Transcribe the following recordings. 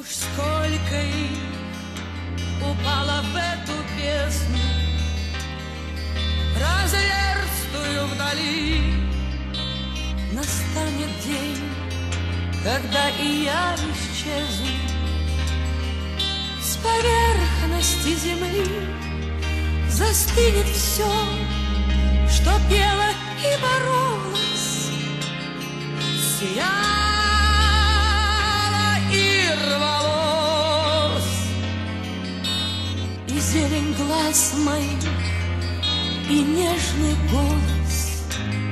Сколько их упало в эту бездну разверстую вдали. Настанет день, когда и я исчезну с поверхности земли. Застынет все, что пело и боролось, сияло и рвалось. И зелень глаз моих, и нежный голос,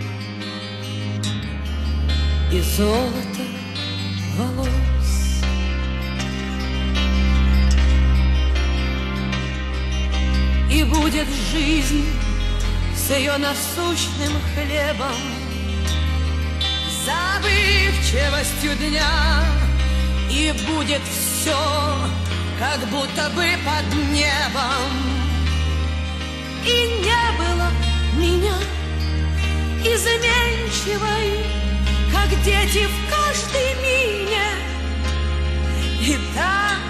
и золото волос. И будет жизнь с ее насущным хлебом, забывчивостью дня, и будет все, как будто бы под небом. И не было меня изменчивой, как дети в каждой мине, и так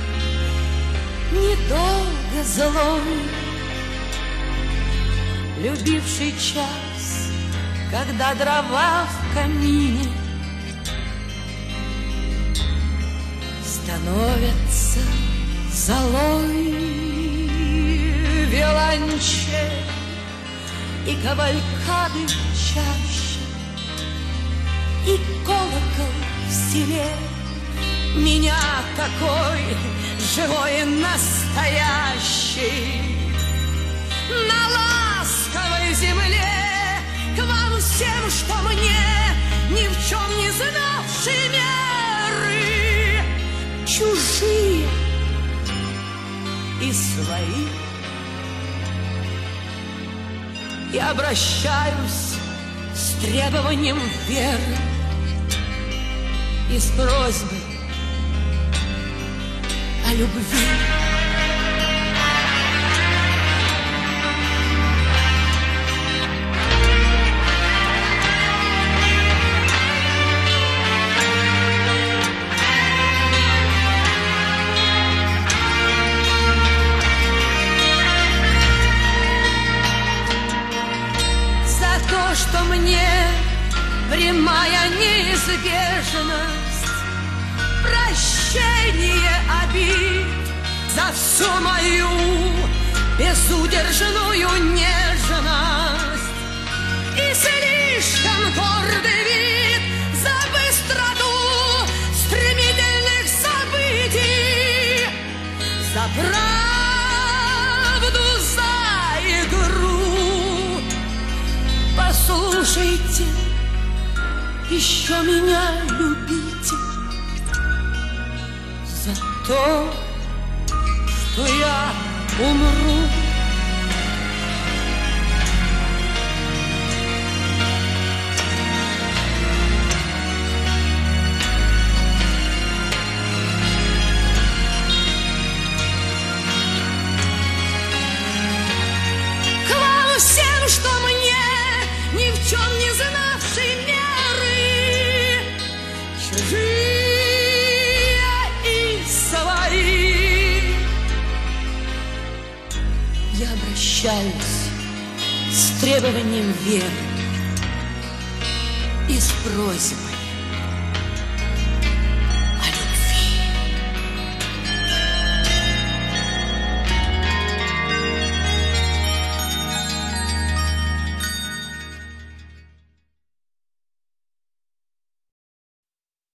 недолго злой, любивший час, когда дрова в камине становятся золой. Виолончель и кавалькады чаще, и колокол в селе меня такой живой и настоящий. На ласковой земле к вам всем, что мне, ни в чем не знавшие меры, чужие и свои. Я обращаюсь с требованием веры и с просьбой о любви. Что мне прямая неизбежность, прощение обид за всю мою безудержную нежность и слишком гордый вид за быстроту стремительных событий, за правду, за игру. Послушайте, еще меня любите за то, что я умру. К вам всем, что мне, ни в чем не знавшей меры, чужие и свои, я обращаюсь с требованием веры и с просьбой